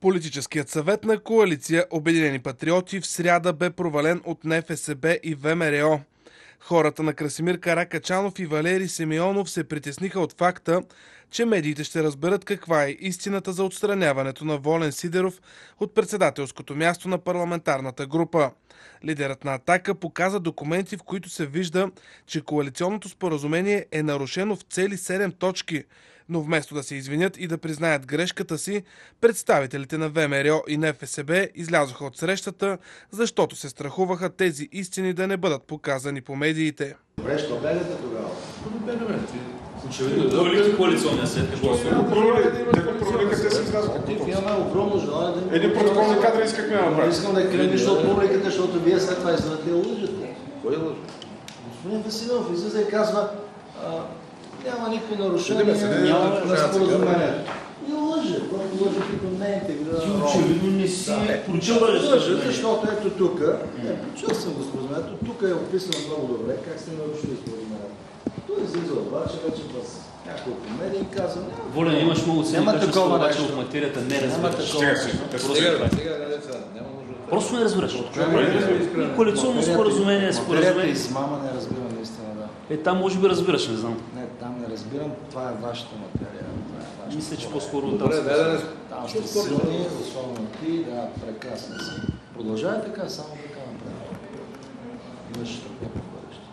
Политическият съвет на коалиция Обединени патриоти в сряда бе провален от НФСБ и ВМРО. Хората на Красимир Каракачанов и Валери Симеонов се притесниха от факта, че медиите ще разберат каква е истината за отстраняването на Волен Сидеров от председателското място на парламентарната група. Лидерът на Атака показа документи, в които се вижда, че коалиционното споразумение е нарушено в цели 7 точки, но вместо да се извинят и да признаят грешката си, представителите на ВМРО и НФСБ излязоха от срещата, защото се страхуваха тези истини да не бъдат показани по медиите. Добре, що бягате тогава? Бягаме. Очевидно, доволихте коалиционния след какво се Проваликате се излязоха. Имаме огромно желание да... Един протокол на кадра искахме да направим. Искам да клемиш от публиката, защото вие след това излизате и лъжете. Кой лъжи? Господин Веселинов излиза и казва, няма никакви нарушения, няма споразумението. И лъже, който лъже като не е интегриран. Очевидно не си прочел лъже, защото ето тук, прочел съм го споразумението, тук е описано много добре как сте нарушили споразумението. Той излиза обаче вече с няколко медии и казва... Волен, имаш много цели качества, обаче в материята не разбираш. Просто не разбираш. Коалиционно споразумение е споразумение. Измама не разбирам наистина, да. Там може би разбираш, не знам. Не, там не разбирам, това е вашата материя. Мисля, че по-скоро там сте силни, особено ти, да, прекрасни си. Продължавай така, само така направим. Имаш трудно по бъдеще.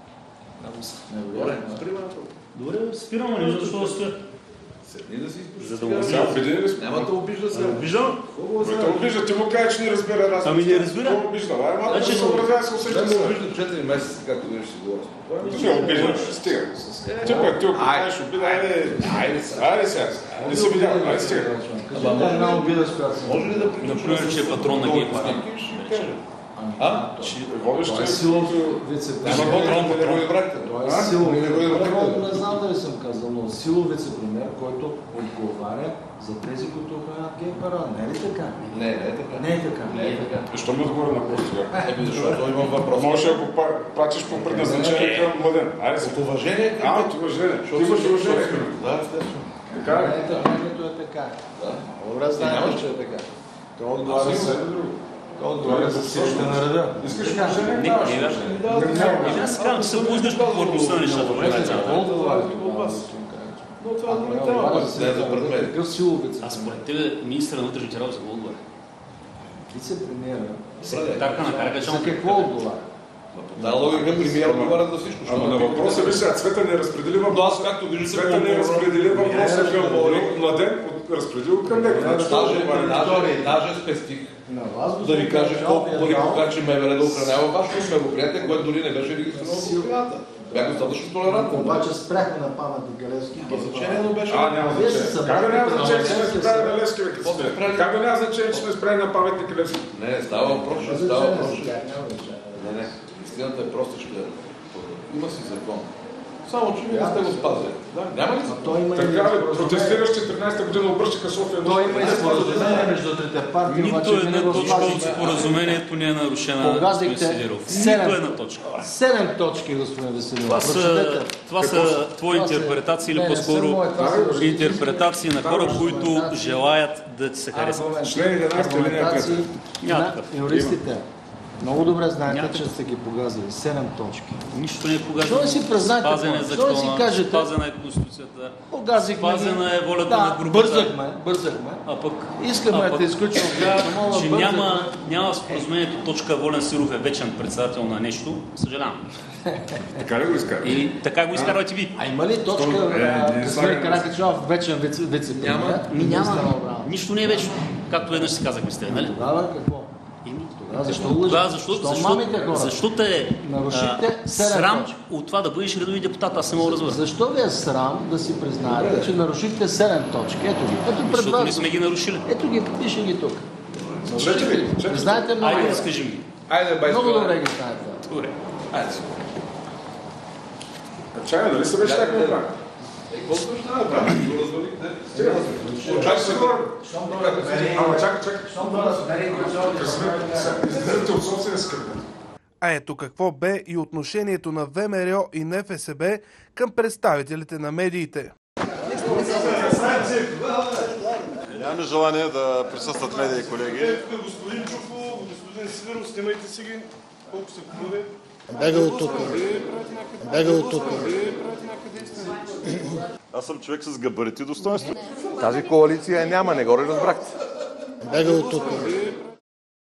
Добре, спирам, не защото стоя. Седни да си изпуши. За да му обижда. Няма да обижда се. Обиждам? Те обижда, ти му кажа, че не разбира раз. Ами не разбира. Кой обижда? Малко се съобразява с усеща се. Обижда 4 месеца, както виж си говоря. Ще обиждаш, стига. Ти пък ти окупаеш обида, айде сега. Не си видял, айде стига. Може ли да приключи? Например, че е патрон на гей парад. Водещ е силовото вице-премиер. Това е силово. Не знам дали съм казал, но силов вице-премиер, който отговаря за тези, които охранят гей парада. Не е ли така? Не е така. Не е така. Защо ми отговоря на просто? Защото имам въпрос. Може да го прачиш по предназначение към Младен. Айде се. От уважение? От уважение. Ти имаш уважение. Да, естествено. Така Не е така, като е така. Добре, знаете, че е така. Той отговаря за друго. Той отговаря за силите на реда. Искаш уважение? Не, аз казвам, че се познаш по повърхността на нещата. Но това е друга тема. Не е за пред мен. Какъв силов вице-премиер? А според тебе министъра на вътрешните работи за какво отговаря? Вице-премиера. Секретарка на Каракачанов. За какво отговаря? Да, логика премиер отговаря за всичко. Ама на въпроса, виж сега, Цвета не разпредели въпроса. Аз както виждате, Цвета не разпредели въпроса към Младен, разпределил към него. Даже спестих На вас, да ви кажа колко пари похарчи МВР да охранява вашето мероприятие, което дори не беше регистрирано в общината. Бях достатъчно толерантен. Обаче спряхме на паметник Галевски. Без значение не беше. Няма значение. Как да няма значение, че сме спряли на Левски? Как да няма значение, че сме спряли на паметник Левски? Не, става въпрос. Не. Истината е простичка. Има си закон. Само, че вие не сте го спазили. Няма ли? Така, протестиращи 13-та година обръщаха София. Той има и споразумение между трите партии. Нито една точка от споразумението не е нарушена, господин Сидеров. Нито една точка. 7 точки, господин Веселинов. Това са твои интерпретации или по-скоро интерпретации на хора, които желаят да ти се харесат. Член 11 линия 5. Няма такъв. Юристите много добре знаете, че сте ги погазили. 7 точки. Нищо не е погазено. Що не си признаете? Спазен е Що не си закона, кажете? спазена е Конституцията, Погазихме. спазена е волята на групата. Бързахме. А пък Искаме да те изключим от че няма в споразумението точка Волен Сидеров е вечен председател на нещо, съжалявам. Така ли го изкарвате? И така го изкарвате ви. А има ли точка Красимир Каракачанов вечен вице-премиер? Няма. Нищо не е вечно. Както веднъж си казахме с теб, нали? Тогава какво? Защо лъжете? Защото е срам точки. от това да бъдеш редови депутат, аз не мога да разбера. Защо ви е срам да си признаете, че нарушихте 7 точки? Ето ги. Ето пред Защото не вас. сме ги нарушили. Ето ги, пише ги тук. Четете ги. Знаете много. Айде да скажи ми. Много добре ги знаете. Добре. Айде. Чая, дали се беше така направи? Какво ще направи? Го развалихте. Чакай се говори. Ама чакай. Излезете от собствения скръп. А ето какво бе и отношението на ВМРО и НФСБ към представителите на медиите. Нямаме желание да присъстват медии, колеги. Господин Чуков, господин Сидеров, снимайте си ги, колко са хубави. Бега от тук. Бега от тук. Аз съм човек с габарити и достоинство. Тази коалиция няма, не го разбрахте. Бега от тук.